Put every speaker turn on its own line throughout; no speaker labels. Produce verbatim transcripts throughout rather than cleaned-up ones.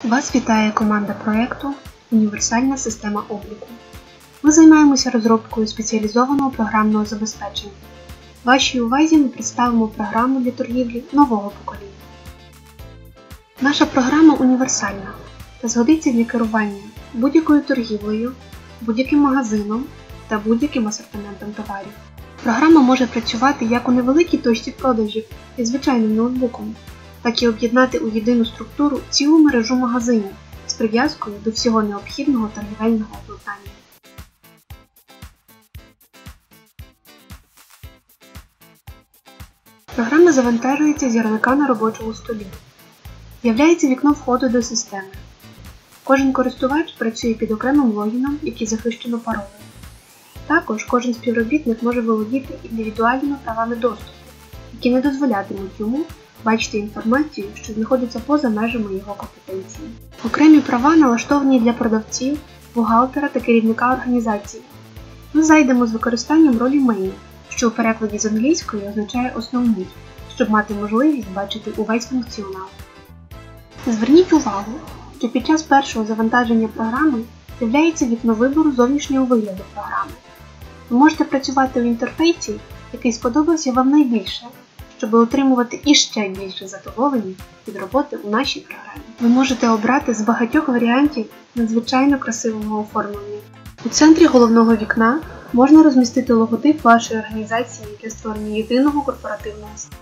Вас вітає команда проєкту «Універсальна система обліку». Ми займаємося розробкою спеціалізованого програмного забезпечення. Вашій увазі ми представимо програму для торгівлі нового покоління. Наша програма універсальна та згодиться для керування будь-якою торгівлею, будь-яким магазином та будь-яким асортиментом товарів. Програма може працювати як у невеликій точці продажів із звичайним ноутбуком, так і об'єднати у єдину структуру цілу мережу магазинів з прив'язкою до всього необхідного торгівельного обладнання. Програма завантажується з ярлика на робочому столі. З'являється вікно входу до системи. Кожен користувач працює під окремим логіном, який захищено паролем. Також кожен співробітник може володіти індивідуальними правами доступу, які не дозволятимуть йому бачити інформацію, що знаходиться поза межами його компетенції. Окремі права налаштовані для продавців, бухгалтера та керівника організації. Ми зайдемо з використанням ролі «Main», що у перекладі з англійської означає «основний», щоб мати можливість бачити увесь функціонал. Зверніть увагу, що під час першого завантаження програми з'являється вікно вибору зовнішнього вигляду програми. Ви можете працювати в інтерфейсі, який сподобався вам найбільше, щоб отримувати іще більше задоволення від роботи у нашій програмі. Ви можете обрати з багатьох варіантів надзвичайно красивого оформлення. У центрі головного вікна можна розмістити логотип вашої організації для створення єдиного корпоративного стилю.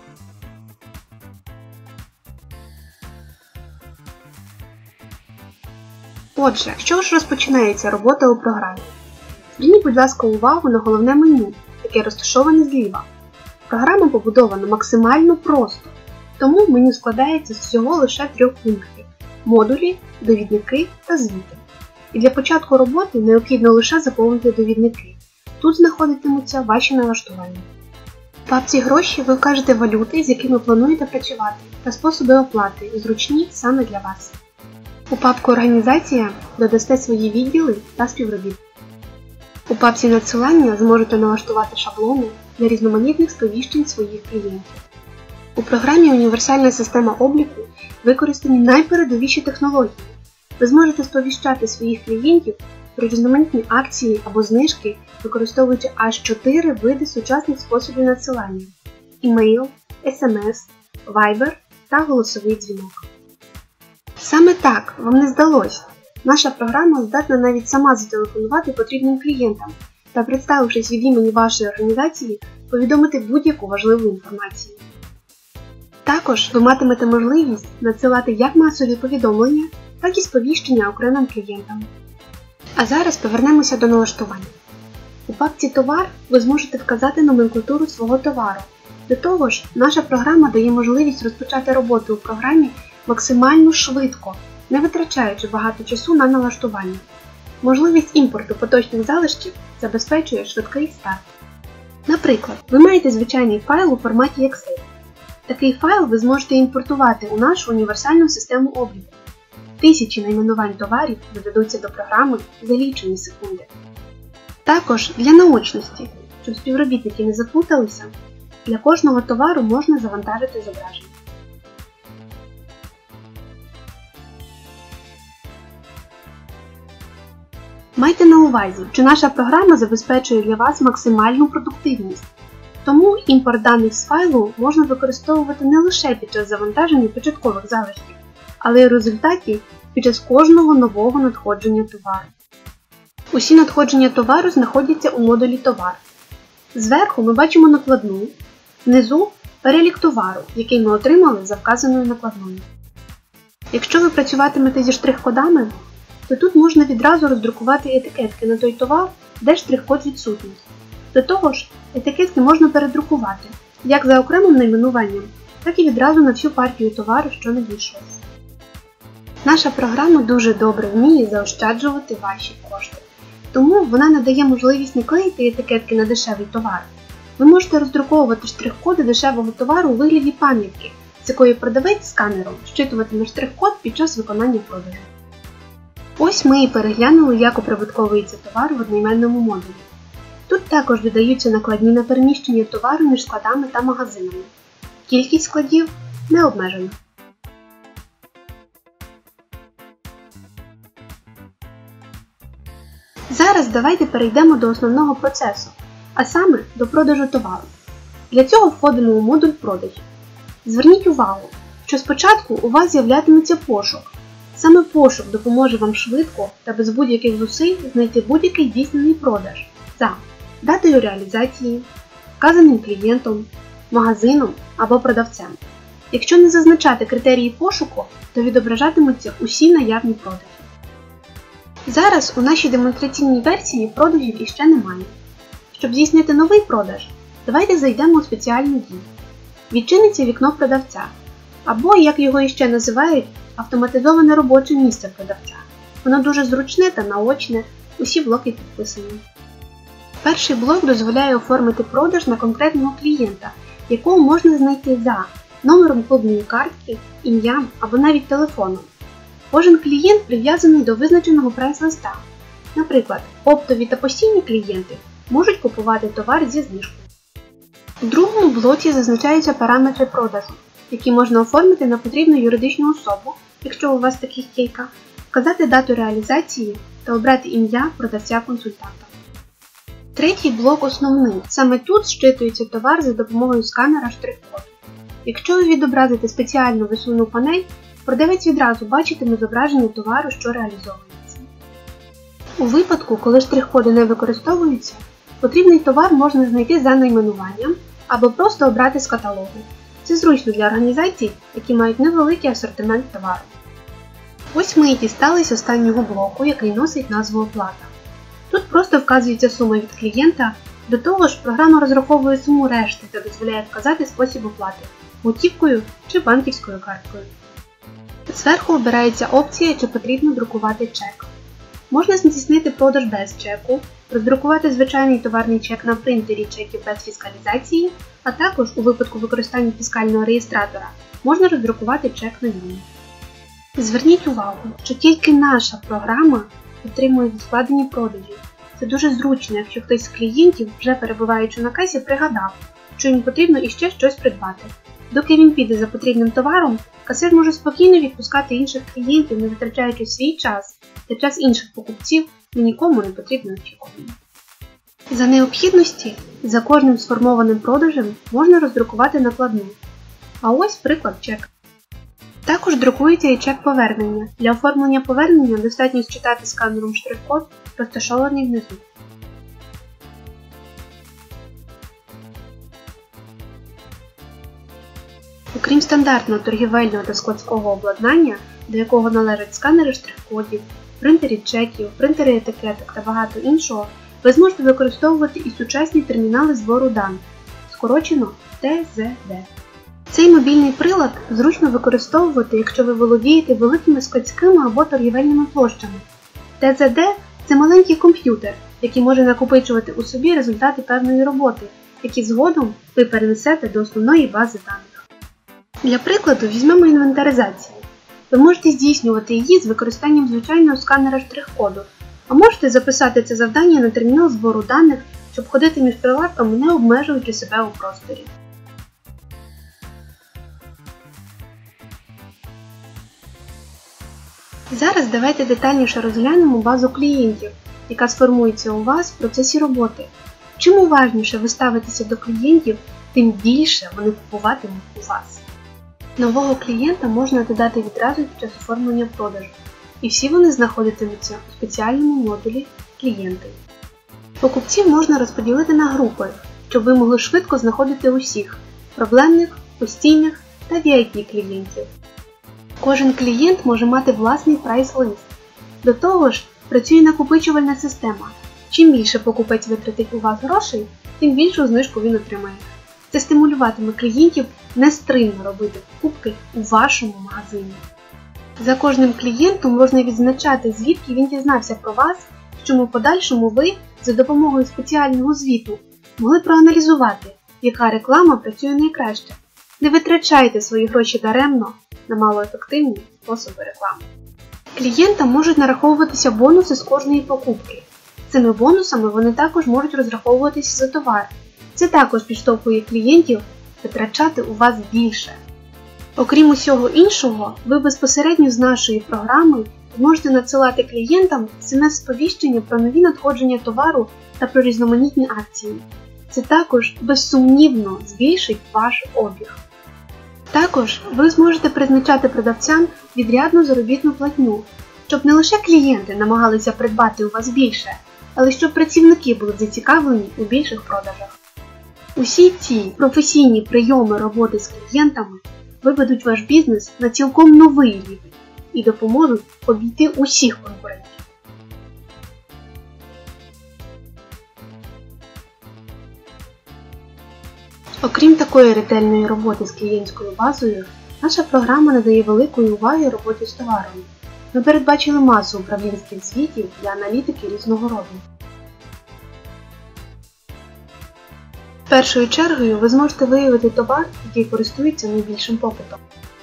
Отже, що ж розпочинається робота у програмі? Зверніть, будь ласка, увагу на головне меню, яке розташоване зліва. Програма побудована максимально просто, тому меню складається з всього лише трьох пунктів – модулі, довідники та звіти. І для початку роботи необхідно лише заповнити довідники. Тут знаходитимуться ваші налаштування. В папці «Гроші» ви вкажете валюти, з якими плануєте працювати, та способи оплати, зручні саме для вас. У папку «Організація» додасте свої відділи та співробітників. У папці «Надсилання» зможете налаштувати шаблони для різноманітних сповіщень своїх клієнтів. У програмі «Універсальна система обліку» використані найпередовіші технології. Ви зможете сповіщати своїх клієнтів про різноманітні акції або знижки, використовуючи аж чотири види сучасних способів надсилання – імейл, ес ем ес, вайбер та голосовий дзвінок. Саме так, вам не здалося. Наша програма здатна навіть сама зателефонувати потрібним клієнтам та, представившись від імені вашої організації, повідомити будь-яку важливу інформацію. Також ви матимете можливість надсилати як масові повідомлення, так і сповіщення окремим клієнтам. А зараз повернемося до налаштування. У папці «Товар» ви зможете вказати номенклатуру свого товару. До того ж, наша програма дає можливість розпочати роботу у програмі максимально швидко, не витрачаючи багато часу на налаштування. Можливість імпорту поточних залишків забезпечує швидкий старт. Наприклад, ви маєте звичайний файл у форматі Excel. Такий файл ви зможете імпортувати у нашу універсальну систему обліку. Тисячі найменувань товарів додадуться до програми за лічені секунди. Також для наочності, щоб співробітники не заплуталися, для кожного товару можна завантажити зображення. Майте на увазі, що наша програма забезпечує для вас максимальну продуктивність. Тому імпорт даних з файлу можна використовувати не лише під час завантаження початкових залишків, але й у результаті під час кожного нового надходження товару. Усі надходження товару знаходяться у модулі «Товар». Зверху ми бачимо накладну, внизу – перелік товару, який ми отримали за вказаною накладною. Якщо ви працюватимете зі штрих-кодами, то тут можна відразу роздрукувати етикетки на той товар, де штрих-код відсутній. До того ж, етикетки можна передрукувати, як за окремим найменуванням, так і відразу на всю партію товару, що надійшов. Наша програма дуже добре вміє заощаджувати ваші кошти. Тому вона надає можливість не клеїти етикетки на дешевий товар. Ви можете роздруковувати штрих-коди дешевого товару у вигляді пам'ятки, з якої продавець сканером щитуватиме штрих-код під час виконання продажу. Ось ми і переглянули, як оприбутковується товар в одноіменному модулі. Тут також додаються накладні на переміщення товару між складами та магазинами. Кількість складів не обмежена. Зараз давайте перейдемо до основного процесу, а саме до продажу товару. Для цього входимо у модуль продажів. Зверніть увагу, що спочатку у вас з'являтиметься пошук. Саме пошук допоможе вам швидко та без будь-яких зусиль знайти будь-який здійснений продаж за датою реалізації, вказаним клієнтом, магазином або продавцем. Якщо не зазначати критерії пошуку, то відображатимуться усі наявні продажі. Зараз у нашій демонстраційній версії продажів іще немає. Щоб здійснити новий продаж, давайте зайдемо у спеціальну дію. Відчиниться вікно продавця, або, як його іще називають, автоматизоване робоче місце продавця. Воно дуже зручне та наочне, усі блоки підписані. Перший блок дозволяє оформити продаж на конкретного клієнта, якого можна знайти за номером клубної картки, ім'ям або навіть телефоном. Кожен клієнт прив'язаний до визначеного прайс-листа. Наприклад, оптові та постійні клієнти можуть купувати товар зі знижкою. У другому блоці зазначаються параметри продажу, які можна оформити на потрібну юридичну особу, якщо у вас таких кілька, вказати дату реалізації та обрати ім'я продавця-консультанта. Третій блок основний. Саме тут зчитується товар за допомогою сканера штрих-коду. Якщо ви відобразите спеціальну висувну панель, продавець відразу бачитиме зображення товару, що реалізовується. У випадку, коли штрих-коди не використовуються, потрібний товар можна знайти за найменуванням або просто обрати з каталогу. Це зручно для організацій, які мають невеликий асортимент товару. Ось ми і дістались останнього блоку, який носить назву «Оплата». Тут просто вказується сума від клієнта, до того ж програма розраховує суму решти та дозволяє вказати спосіб оплати – готівкою чи банківською карткою. Зверху обирається опція, чи потрібно друкувати чек. Можна здійснити продаж без чеку, роздрукувати звичайний товарний чек на принтері чеків без фіскалізації, а також, у випадку використання фіскального реєстратора, можна роздрукувати чек на ньому. Зверніть увагу, що тільки наша програма підтримує складені продажі. Це дуже зручно, якщо хтось з клієнтів, вже перебуваючи на касі, пригадав, що їм потрібно іще щось придбати. Доки він піде за потрібним товаром, касир може спокійно відпускати інших клієнтів, не витрачаючи свій час та час інших покупців на нікому не потрібне очікування. За необхідності, за кожним сформованим продажем можна роздрукувати накладну. А ось приклад чека. Також друкується і чек повернення. Для оформлення повернення достатньо считати сканером штрих-код, розташований внизу. Окрім стандартного торгівельного та складського обладнання, до якого належать сканери штрих-кодів, принтери чеків, принтери етикеток та багато іншого, ви зможете використовувати і сучасні термінали збору даних, скорочено Т З Д. Цей мобільний прилад зручно використовувати, якщо ви володієте великими складськими або торгівельними площами. Т З Д – це маленький комп'ютер, який може накопичувати у собі результати певної роботи, які згодом ви перенесете до основної бази даних. Для прикладу візьмемо інвентаризацію. Ви можете здійснювати її з використанням звичайного сканера штрих-коду, а можете записати це завдання на термінал збору даних, щоб ходити між прилавками, не обмежуючи себе у просторі. Зараз давайте детальніше розглянемо базу клієнтів, яка сформується у вас в процесі роботи. Чим уважніше ви ставитеся до клієнтів, тим більше вони купуватимуть у вас. Нового клієнта можна додати відразу під час оформлення продажу, і всі вони знаходитимуться у спеціальному модулі «Клієнти». Покупців можна розподілити на групи, щоб ви могли швидко знаходити усіх – проблемних, постійних та ві ай пі клієнтів. Кожен клієнт може мати власний прайс-лист. До того ж, працює накопичувальна система. Чим більше покупець витратить у вас грошей, тим більшу знижку він отримає. Це стимулюватиме клієнтів нестримно робити покупки у вашому магазині. За кожним клієнтом можна відзначати, звідки він дізнався про вас, щоб у подальшому ви, за допомогою спеціального звіту, могли проаналізувати, яка реклама працює найкраще. Не витрачайте свої гроші даремно на малоефективні способи реклами. Клієнтам можуть нараховуватися бонуси з кожної покупки. Цими бонусами вони також можуть розраховуватися за товар. Це також підштовхує клієнтів витрачати у вас більше. Окрім усього іншого, ви безпосередньо з нашої програми зможете надсилати клієнтам смс-сповіщення про нові надходження товару та про різноманітні акції. Це також безсумнівно збільшить ваш обіг. Також ви зможете призначати продавцям відрядну заробітну платню, щоб не лише клієнти намагалися придбати у вас більше, але щоб працівники були зацікавлені у більших продажах. Усі ці професійні прийоми роботи з клієнтами виведуть ваш бізнес на цілком новий рівень і допоможуть обійти усіх конкурентів. Окрім такої ретельної роботи з клієнтською базою, наша програма надає великої уваги роботі з товаром. Ми передбачили масу управлінських звітів для аналітики різного роду. Першою чергою ви зможете виявити товар, який користується найбільшим попитом.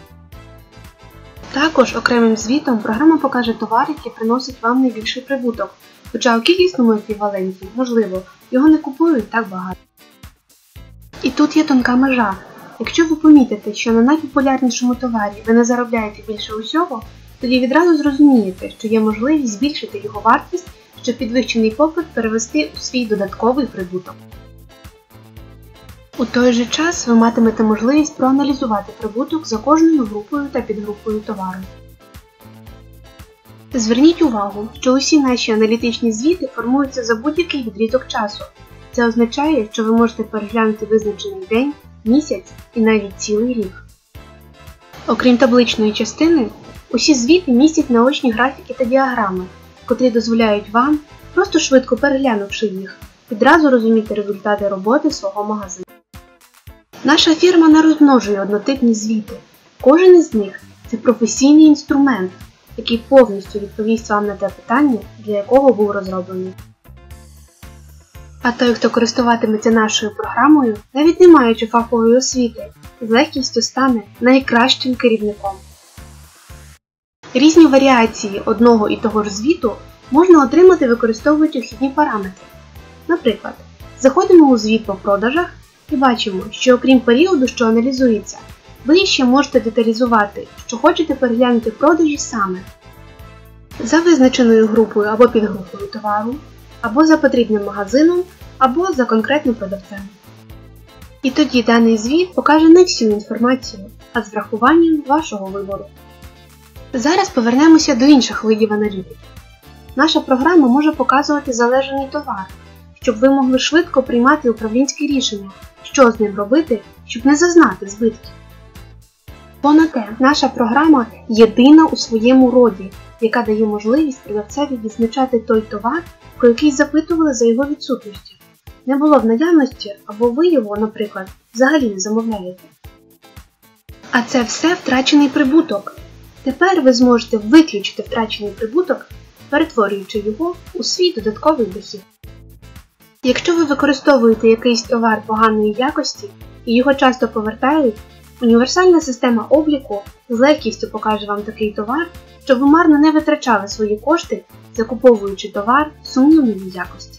Також окремим звітом програма покаже товар, який приносить вам найбільший прибуток, хоча у кількісному еквіваленті, можливо, його не купують так багато. І тут є тонка межа. Якщо ви помітите, що на найпопулярнішому товарі ви не заробляєте більше усього, тоді відразу зрозумієте, що є можливість збільшити його вартість, щоб підвищений попит перевести у свій додатковий прибуток. У той же час ви матимете можливість проаналізувати прибуток за кожною групою та підгрупою товару. Зверніть увагу, що усі наші аналітичні звіти формуються за будь-який відрізок часу. Це означає, що ви можете переглянути визначений день, місяць і навіть цілий рік. Окрім табличної частини, усі звіти містять наочні графіки та діаграми, котрі дозволяють вам, просто швидко переглянувши їх, відразу розуміти результати роботи свого магазину. Наша фірма не розмножує однотипні звіти. Кожен із них – це професійний інструмент, який повністю відповість вам на те питання, для якого був розроблений. А той, хто користуватиметься нашою програмою, навіть не маючи фахової освіти, з легкістю стане найкращим керівником. Різні варіації одного і того ж звіту можна отримати, використовуючи вхідні параметри. Наприклад, заходимо у звіт по продажах і бачимо, що окрім періоду, що аналізується, ви ще можете деталізувати, що хочете переглянути продажі саме за визначеною групою або підгрупою товару, або за потрібним магазином, або за конкретним продавцем. І тоді даний звіт покаже не всю інформацію, а з врахуванням вашого вибору. Зараз повернемося до інших видів аналітики. Наша програма може показувати залежаний товар, щоб ви могли швидко приймати управлінські рішення, що з ним робити, щоб не зазнати збитків. Понад те, наша програма єдина у своєму роді, яка дає можливість продавцеві відзначати той товар, про який запитували за його відсутності. Не було в наявності, або ви його, наприклад, взагалі не замовляєте. А це все втрачений прибуток. Тепер ви зможете виключити втрачений прибуток, перетворюючи його у свій додатковий дохід. Якщо ви використовуєте якийсь товар поганої якості і його часто повертають, універсальна система обліку з легкістю покаже вам такий товар, щоб ви марно не витрачали свої кошти, закуповуючи товар сумнівної якості.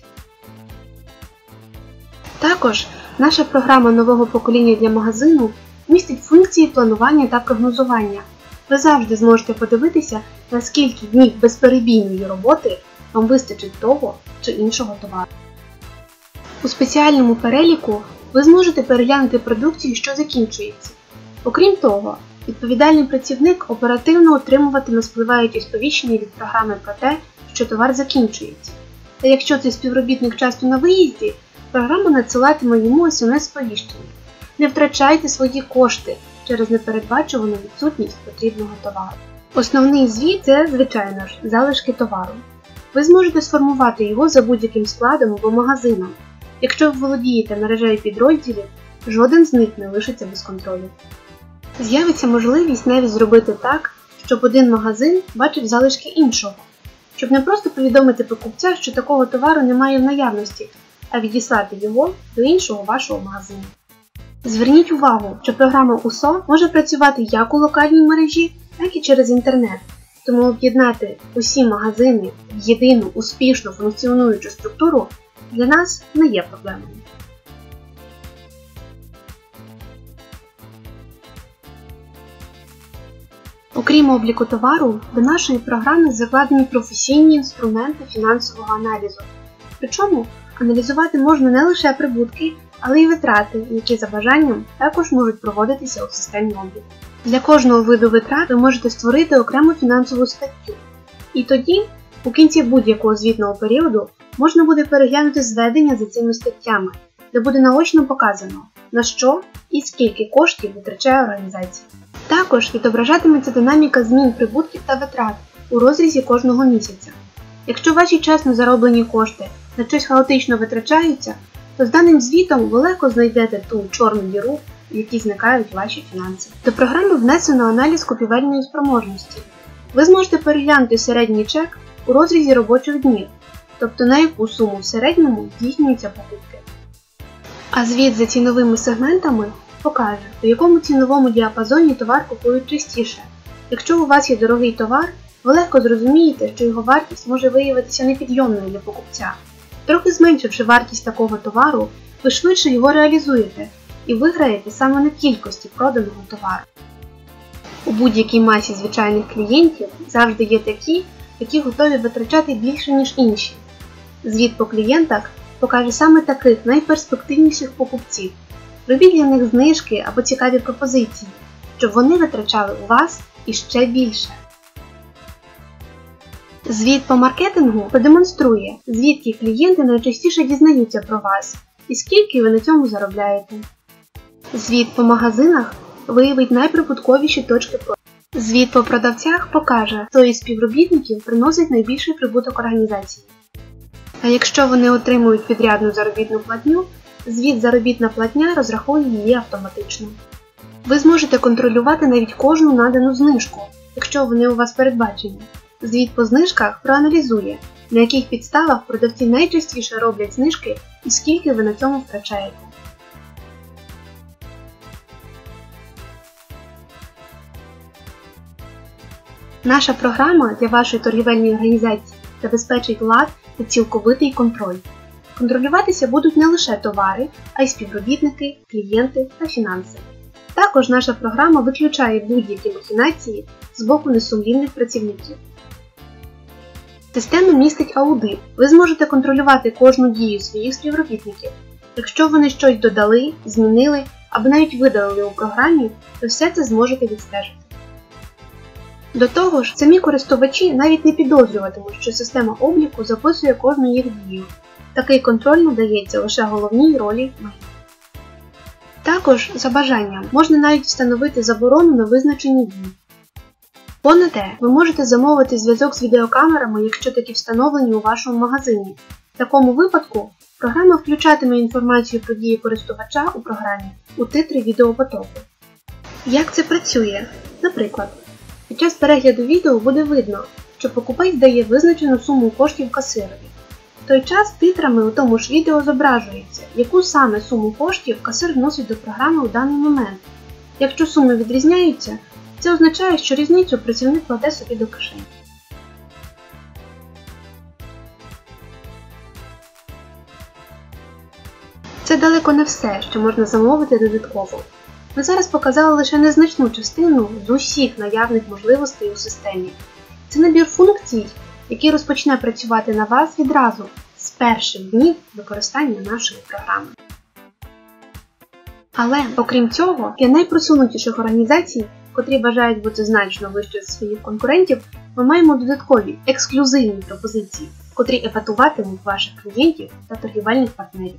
Також наша програма нового покоління для магазину містить функції планування та прогнозування. Ви завжди зможете подивитися, наскільки днів безперебійної роботи вам вистачить того чи іншого товару. У спеціальному переліку ви зможете переглянути продукцію, що закінчується. Окрім того, відповідальний працівник оперативно отримуватиме спливаючі сповіщення від програми про те, що товар закінчується. Та якщо цей співробітник часто на виїзді, програма надсилатиме йому смс-сповіщення. Не втрачайте свої кошти через непередбачувану відсутність потрібного товару. Основний звіт – це, звичайно ж, залишки товару. Ви зможете сформувати його за будь-яким складом або магазином. Якщо ви володієте мережею підрозділів, жоден з них не лишиться без контролю. З'явиться можливість навіть зробити так, щоб один магазин бачив залишки іншого, щоб не просто повідомити покупця, що такого товару немає в наявності, а відіслати його до іншого вашого магазину. Зверніть увагу, що програма УСО може працювати як у локальній мережі, так і через інтернет, тому об'єднати усі магазини в єдину успішно функціонуючу структуру для нас не є проблемою. Окрім обліку товару, до нашої програми закладені професійні інструменти фінансового аналізу. Причому аналізувати можна не лише прибутки, але й витрати, які за бажанням також можуть проводитися у системі обліку. Для кожного виду витрат ви можете створити окрему фінансову статтю. І тоді, у кінці будь-якого звітного періоду, можна буде переглянути зведення за цими статтями, де буде наочно показано, на що і скільки коштів витрачає організація. Також відображатиметься динаміка змін прибутків та витрат у розрізі кожного місяця. Якщо ваші чесно зароблені кошти на щось хаотично витрачаються, то з даним звітом ви легко знайдете ту чорну діру, в якій зникають ваші фінанси. До програми внесено аналіз купівельної спроможності. Ви зможете переглянути середній чек у розрізі робочих днів, тобто на яку суму в середньому здійснюються покупки. А звіт за ціновими сегментами покаже, у якому ціновому діапазоні товар купують частіше. Якщо у вас є дорогий товар, ви легко зрозумієте, що його вартість може виявитися непідйомною для покупця. Трохи зменшивши вартість такого товару, ви швидше його реалізуєте і виграєте саме на кількості проданого товару. У будь-якій масі звичайних клієнтів завжди є такі, які готові витрачати більше, ніж інші. Звіт по клієнтах покаже саме таких найперспективніших покупців. Робіть для них знижки або цікаві пропозиції, щоб вони витрачали у вас іще більше. Звіт по маркетингу продемонструє, звідки клієнти найчастіше дізнаються про вас і скільки ви на цьому заробляєте. Звіт по магазинах виявить найприбутковіші точки продажу. Звіт по продавцях покаже, хто із співробітників приносить найбільший прибуток організації. А якщо вони отримують підрядну заробітну платню, звіт заробітна платня розрахує її автоматично. Ви зможете контролювати навіть кожну надану знижку, якщо вони у вас передбачені. Звіт по знижках проаналізує, на яких підставах продавці найчастіше роблять знижки і скільки ви на цьому втрачаєте. Наша програма для вашої торгівельної організації забезпечить лад та цілковитий контроль. Контролюватися будуть не лише товари, а й співробітники, клієнти та фінанси. Також наша програма виключає будь-які махінації з боку несумлінних працівників. Система містить аудит. Ви зможете контролювати кожну дію своїх співробітників. Якщо вони щось додали, змінили або навіть видалили у програмі, то все це зможете відстежити. До того ж, самі користувачі навіть не підозрюватимуть, що система обліку записує кожну їх дію. Такий контроль надається лише головній ролі менеджера. Також, за бажанням, можна навіть встановити заборону на визначені дії. Понад те, ви можете замовити зв'язок з відеокамерами, якщо такі встановлені у вашому магазині. В такому випадку програма включатиме інформацію про дії користувача у програмі у титрі відеопотоку. Як це працює? Наприклад, під час перегляду відео буде видно, що покупець дає визначену суму коштів касирові. В той час титрами у тому ж відео зображується, яку саме суму коштів касир вносить до програми у даний момент. Якщо суми відрізняються, це означає, що різницю працівник кладе собі до кишені. Це далеко не все, що можна замовити додатково. Ми зараз показали лише незначну частину з усіх наявних можливостей у системі. Це набір функцій, який розпочне працювати на вас відразу з перших днів використання нашої програми. Але, окрім цього, для найпросунутіших організацій, котрі бажають бути значно вище за своїх конкурентів, ми маємо додаткові, ексклюзивні пропозиції, котрі епатуватимуть ваших клієнтів та торгівельних партнерів.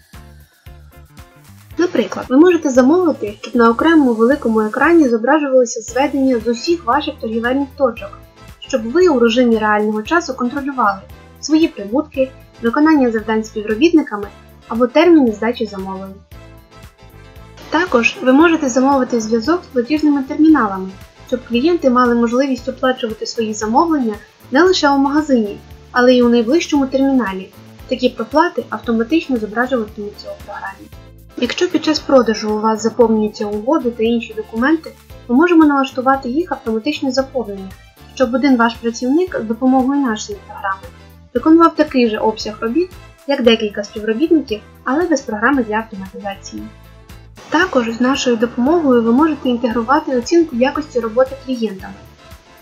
Наприклад, ви можете замовити, щоб на окремому великому екрані зображувалися зведення з усіх ваших торгівельних точок, щоб ви у режимі реального часу контролювали свої прибутки, виконання завдань співробітниками або терміни здачі замовлень. Також ви можете замовити зв'язок з платіжними терміналами, щоб клієнти мали можливість оплачувати свої замовлення не лише у магазині, але й у найближчому терміналі. Такі проплати автоматично зображуватимуться у програмі. Якщо під час продажу у вас заповнюються угоди та інші документи, ми можемо налаштувати їх автоматичне заповнення, щоб один ваш працівник з допомогою нашої програми виконував такий же обсяг робіт, як декілька співробітників, але без програми для автоматизації. Також з нашою допомогою ви можете інтегрувати оцінку якості роботи клієнтами.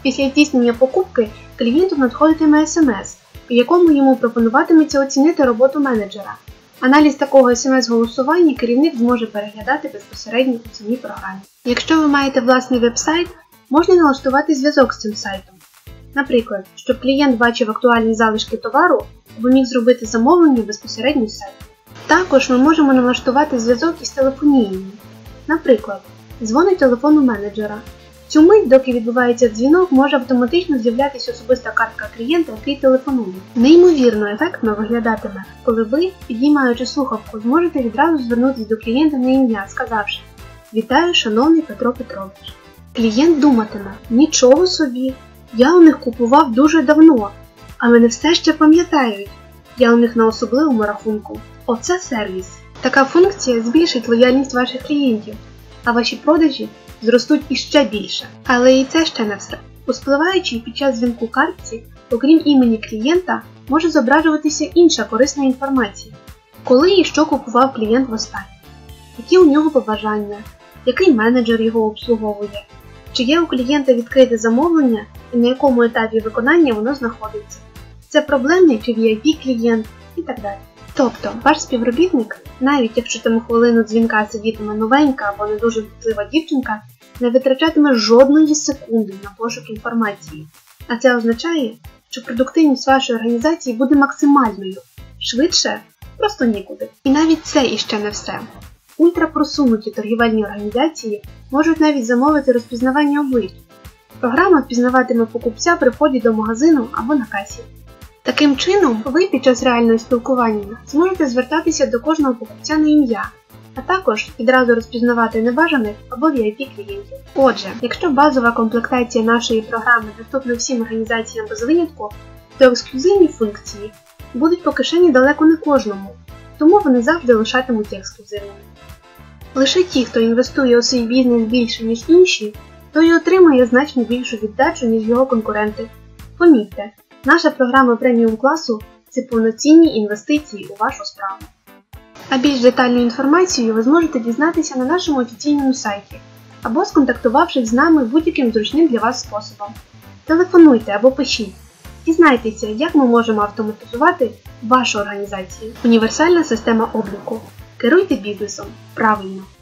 Після здійснення покупки клієнту надходитиме смс, у якому йому пропонуватиметься оцінити роботу менеджера. Аналіз такого смс-голосування керівник зможе переглядати безпосередньо у самій програмі. Якщо ви маєте власний веб-сайт, можна налаштувати зв'язок з цим сайтом. Наприклад, щоб клієнт бачив актуальні залишки товару або міг зробити замовлення безпосередньо з сайту. Також ми можемо налаштувати зв'язок із телефонією. Наприклад, дзвонить телефон у менеджера. В цю мить, доки відбувається дзвінок, може автоматично з'являтися особиста картка клієнта, який телефонує. Неймовірно ефектно виглядатиме, коли ви, підіймаючи слухавку, зможете відразу звернутися до клієнта на ім'я, сказавши «Вітаю, шановний Петро Петрович». Клієнт думатиме «Нічого собі, я у них купував дуже давно, а мене все ще пам'ятають, я у них на особливому рахунку». Оце сервіс. Така функція збільшить лояльність ваших клієнтів, а ваші продажі зростуть іще більше. Але і це ще не все. У спливаючій під час дзвінку картці, окрім імені клієнта, може зображуватися інша корисна інформація. Коли і що купував клієнт востаннє, які у нього побажання, який менеджер його обслуговує, чи є у клієнта відкрите замовлення і на якому етапі виконання воно знаходиться, це проблемний чи ві ай пі клієнт і так далі. Тобто, ваш співробітник, навіть якщо там у хвилину дзвінка сидітиме новенька або не дуже впливова дівчинка, не витрачатиме жодної секунди на пошук інформації. А це означає, що продуктивність вашої організації буде максимальною. Швидше просто нікуди. І навіть це іще не все. Ультрапросунуті торгівельні організації можуть навіть замовити розпізнавання облич. Програма впізнаватиме покупця при вході до магазину або на касі. Таким чином, ви під час реального спілкування зможете звертатися до кожного покупця на ім'я, а також відразу розпізнавати небажаних або ві ай пі клієнтів. Отже, якщо базова комплектація нашої програми доступна всім організаціям без винятку, то ексклюзивні функції будуть по кишені далеко не кожному, тому вони завжди лишатимуться ексклюзивними. Лише ті, хто інвестує у свій бізнес більше, ніж інші, той і отримує значно більшу віддачу, ніж його конкуренти. Помітьте, наша програма преміум класу – це повноцінні інвестиції у вашу справу. А більш детальну інформацію ви зможете дізнатися на нашому офіційному сайті або сконтактувавшись з нами будь-яким зручним для вас способом. Телефонуйте або пишіть. Дізнайтеся, як ми можемо автоматизувати вашу організацію. Універсальна система обліку. Керуйте бізнесом правильно.